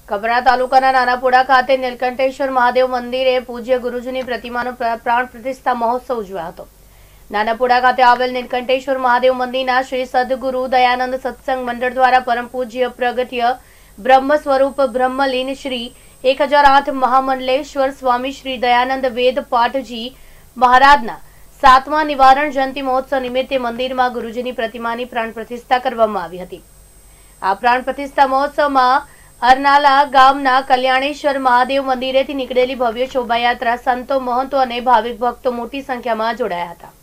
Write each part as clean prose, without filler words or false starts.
કપરા તાલુકાના નાનાપુરા ખાતે નીલકંઠેશ્વર મહાદેવ મંદિરે પૂજ્ય ગુરુજીની પ્રતિમાનો પ્રાણ પ્રતિષ્ઠા મહોત્સવ ઉજવાયો હતો। નાનાપુરા ખાતે આવેલ નીલકંઠેશ્વર મહાદેવ મંદિરના શ્રી સદગુરુ દયાનંદ સત્સંગ મંડળ દ્વારા પરમ પૂજ્ય પ્રગટ્ય બ્રહ્મ સ્વરૂપ બ્રહ્મલીન શ્રી 1008 મહામંડલેશ્વર સ્વામી શ્રી દયાનંદ વેદ પાઠજી મહારાજના 7મા નિવારણ જયંતિ મહોત્સવ નિમિત્તે મંદિરમાં ગુરુજીની પ્રતિમાની પ્રાણ પ્રતિષ્ઠા કરવામાં આવી હતી। આ પ્રાણ પ્રતિષ્ઠા મહોત્સવમાં અરનાલા ગામના કલ્યાણેશ્વર મહાદેવ મંદિરેથી નીકળેલી ભવ્ય શોભાયાત્રા સંતો મહંતો અને ભાવિક ભક્તો મોટી સંખ્યામાં જોડાયા હતા।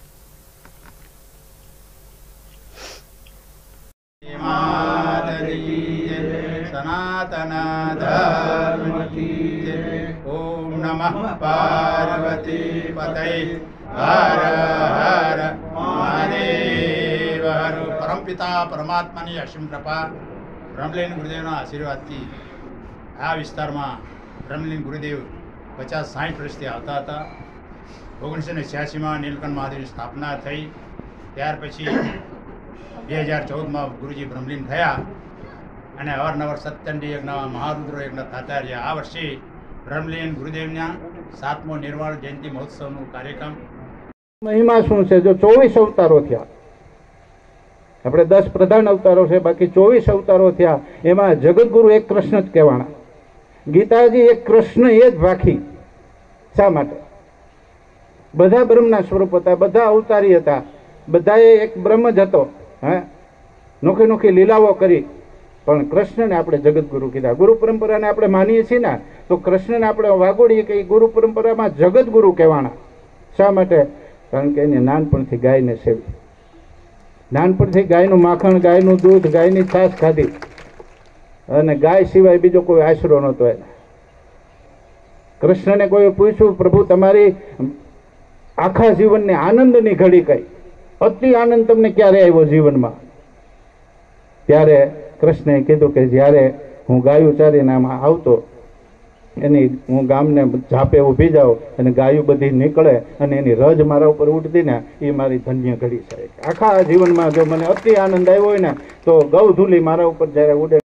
सनातन धर्म की ओम नमः पार्वती पतये हर हर महादेव हर। परमपिता परमात्मा की असीम कृपा ब्रह्मलीन गुरुदेव आशीर्वाद थी आ विस्तार में ब्रह्मलीन गुरुदेव 50-60 वर्षથી આવતા હતા। 1986 में નીલકંઠ મહાદેવની સ્થાપના થઈ। ત્યાર પછી 2014 में गुरुजी ब्रह्मलीन થયા અને અવારનવાર સત્યંડી યજ્ઞ મહારુદ્ર યજ્ઞ થતા રહ્યા। આ વર્ષે બ્રહ્મલીન ગુરુદેવના 7મો નિર્વાણ જયંતિ મહોત્સવનો કાર્યક્રમ મહિમા શું છે? જો 24 અવતારો થયા, આપણે 10 પ્રધાન અવતારો છે, બાકી 24 અવતારો થયા, એમાં જગતગુરુ એક કૃષ્ણ જ કહેવાના। ગીતાજી એક કૃષ્ણ એ જ રાખી। શા માટે? બધા બ્રહ્મના સ્વરૂપ હતા, બધા અવતારી હતા, બધાએ એક બ્રહ્મ જ હતો। હા, નોખી નોખી લીલાઓ કરી, પણ કૃષ્ણને આપણે જગતગુરુ કીધા। ગુરુ પરંપરાને આપણે માનીએ છીએ ને, તો કૃષ્ણને આપણે વાગોડીએ કે ગુરુ પરંપરામાં જગતગુરુ કહેવાના। શા માટે? કારણ કે એને નાનપણથી ગાયને સેવી, નાનપણથી ગાયનું માખણ, ગાયનું દૂધ, ગાયની છાશ ખાધી, અને ગાય સિવાય બીજો કોઈ આશરો નહોતો એને। કૃષ્ણને કોઈ પૂછ્યું, પ્રભુ તમારી આખા જીવનની આનંદની ઘડી કઈ? અતિ આનંદ તમને ક્યારે આવ્યો જીવનમાં? ત્યારે કૃષ્ણએ કીધું કે જ્યારે હું ગાયું ચારીને આમાં આવતો, એની હું ગામને ઝાપે ઊભી જાઉં અને ગાયું બધી નીકળે અને એની રજ મારા ઉપર ઉડતી ને, એ મારી ધન્ય ઘડી છે। આખા જીવનમાં જો મને અતિ આનંદ આવ્યો હોય ને, તો ગૌધૂલી મારા ઉપર જ્યારે ઉડે